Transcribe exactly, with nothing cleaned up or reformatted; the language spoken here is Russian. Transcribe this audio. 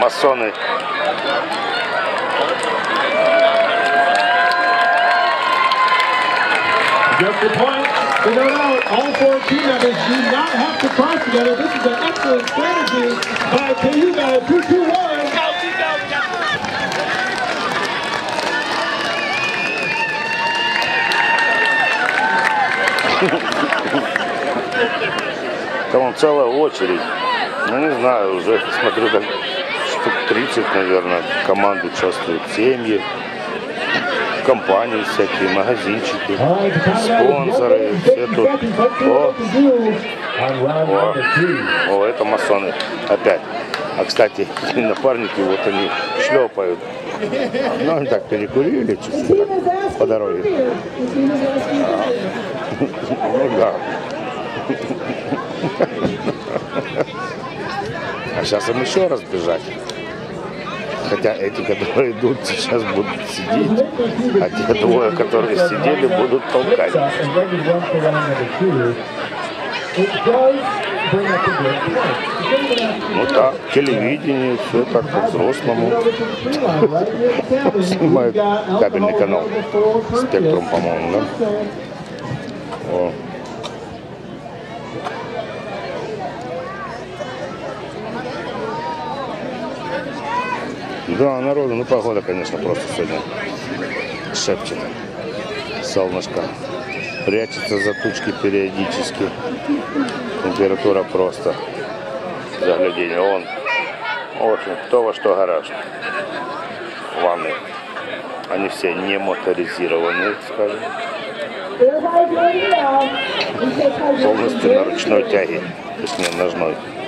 масоны. Just the point to note out, all four team members do not have to cross together. This is an excellent strategy by Cayuga. two two one. Там целая очередь. Ну не знаю, уже смотрю, как штук тридцать, наверное, команд участвуют, семьи, компании всякие, магазинчики, спонсоры, все тут. О, о, о, это масоны опять. А кстати, напарники, вот они шлепают. Ну, они так перекурили чуть-чуть по дороге. Ну да. А сейчас им еще раз бежать. Хотя эти, которые идут, сейчас будут сидеть, а те двое, которые сидели, будут толкать. Ну так, телевидение, все так по-взрослому. Снимают кабельный канал. Спектрум, по-моему, да? О. Да, народу, ну погода, конечно, просто сегодня шепчет. Солнышко прячется за тучки периодически. Температура просто загляденье. Он, в общем, кто во что гораздо. Ванны. Они все не моторизированные, скажем. Полностью на ручной тяге, точнее ножной.